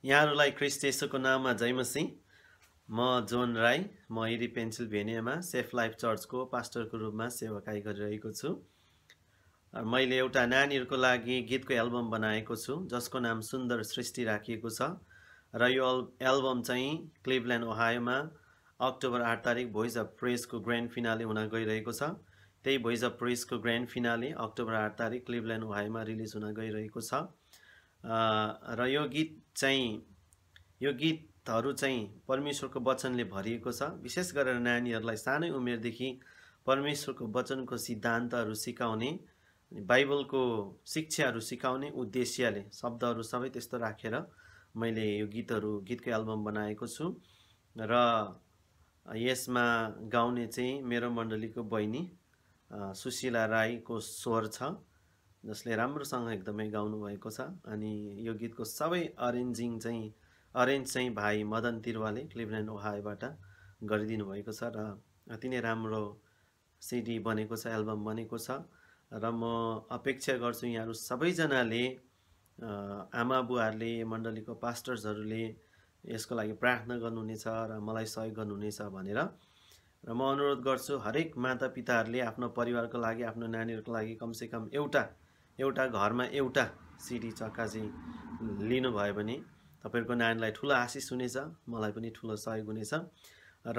यहाँहरूलाई ख्रीष्ट येशूको नाममा जय मसीह। म जोनराई, म इरी पेन्सिल्भेनियामा सेफ लाइफ चर्चको पास्टरको रूपमा सेवाकाई गरिरहेको छु। मैले एउटा नानीहरूको लागि गीतको एल्बम बनाएको छु जसको नाम सुन्दर सृष्टि राखिएको छ र यो एल्बम चाहिँ क्लिभल्यान्ड ओहायोमा अक्टोबर 8 तारिक भोइस अफ प्रेसको ग्रान्ड फिनाले हुन गइरहेको छ। त्यही भोइस अफ प्रेसको ग्रान्ड फिनाले अक्टोबर 8 तारिक क्लिभल्यान्ड ओहायोमा रिलिज हुन गइरहेको छ। र यो गीतहरू चाहिँ परमेश्वरको वचनले भरिएको छ। विशेष गरेर नानीहरूलाई सानै उमेरदेखि परमेश्वरको वचनको सिद्धान्तहरू सिकाउने, बाइबलको शिक्षाहरू सिकाउने उद्देश्यले शब्दहरू सबै त्यस्तो राखेर मैले यो गीतको एल्बम बनाएको छु। र यसमा गाउने चाहिँ मेरो मण्डलीको बहिनी सुशीला राईको स्वर छ, जसले राम्रोसँग एकदमै गाउनु भएको छ। अनि यो गीतको सबै अरेन्ज चाहिँ भाइ मदन तिरवाले क्लिभल्यान्ड ओहायोबाट गरिदिनु भएको छ र अति नै राम्रो सिडी बनेको छ, एल्बम बनेको छ। र म अपेक्षा गर्छु यहाँहरू सबैजनाले, आमा बुवाहरूले, मण्डलीको पास्टर्सहरूले यसको लागि प्रार्थना गर्नुहुनेछ र मलाई सहयोग गर्नुहुनेछ भनेर। र म अनुरोध गर्छु हरेक मातापिताहरूले आफ्नो परिवारको लागि, आफ्नो नानीहरूको लागि कमसेकम एउटा घरमा एउटा सिडी चक्का चाहिँ लिनुभयो भने तपाईहरुको नानीलाई ठुलो आशिष हुनेछ, मलाई पनि ठुलो सहयोग हुनेछ। र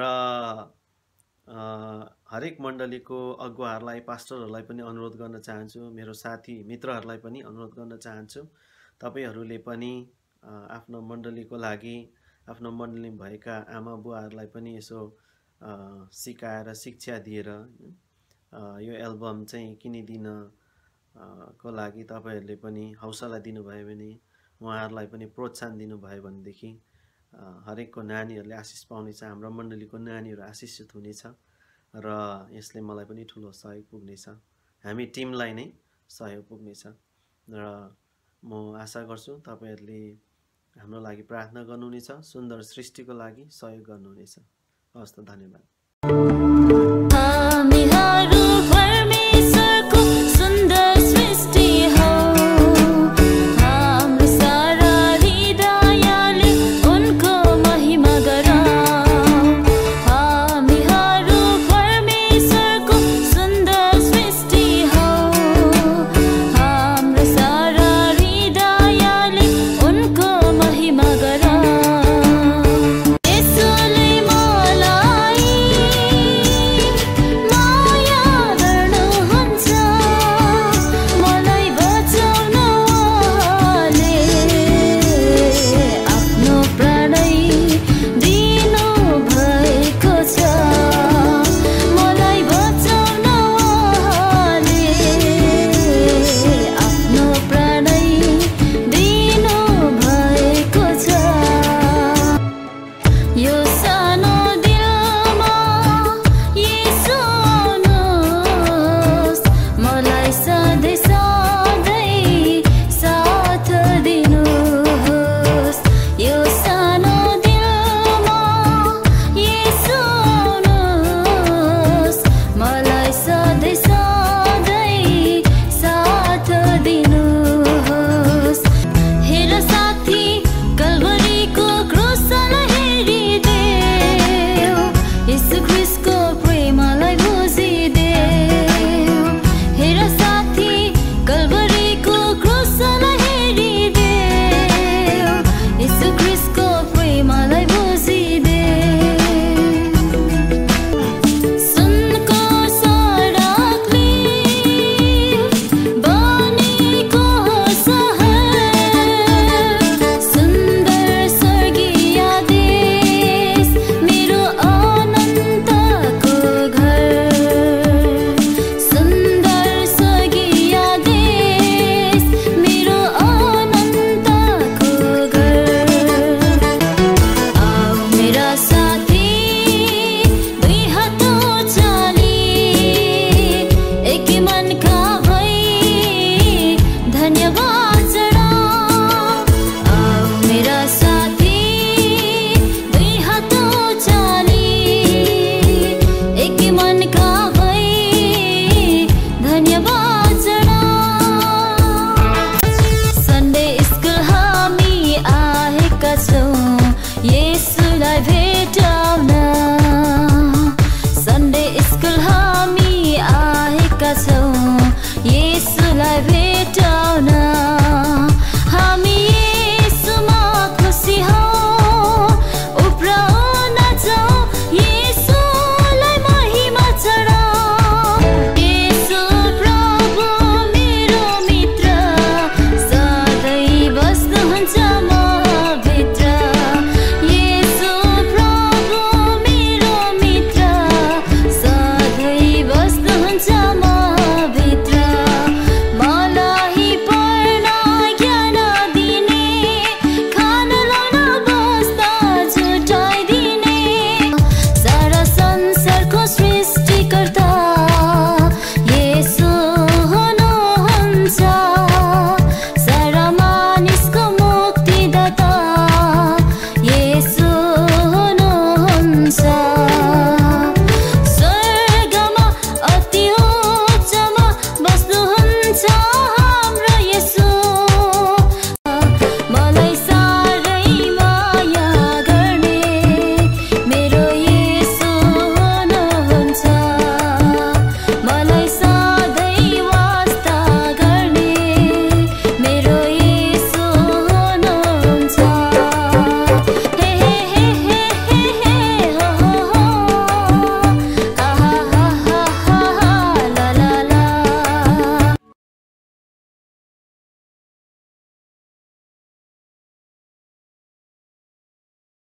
हरेक मण्डलीको अगुवाहरूलाई, पास्टरहरूलाई पनि अनुरोध गर्न चाहन्छु, मेरो साथी मित्रहरूलाई पनि अनुरोध गर्न चाहन्छु, तपाईहरुले पनि आफ्नो मण्डलीको लागि, आफ्नो मण्डलीमा भएका आमा बुवाहरूलाई पनि यसो सिकाएर, शिक्षा दिएर यो एल्बम चाहिँ किनिदिन को लागि तपाईहरुले पनि हौसला दिनुभयो भने, उहाँहरूलाई पनि प्रोत्साहन दिनुभयो भनेदेखि हरेकको नानीहरूले आशिष पाउनेछ, हाम्रो मण्डलीको नानीहरू आशिषित हुनेछ र यसले मलाई पनि ठुलो सहयोग पुग्नेछ, हामी टिमलाई नै सहयोग पुग्नेछ। र म आशा गर्छु तपाईहरुले हाम्रो लागि प्रार्थना गर्नुहुनेछ, सुन्दर सृष्टिको लागि सहयोग गर्नुहुनेछ। हवस् त, धन्यवाद।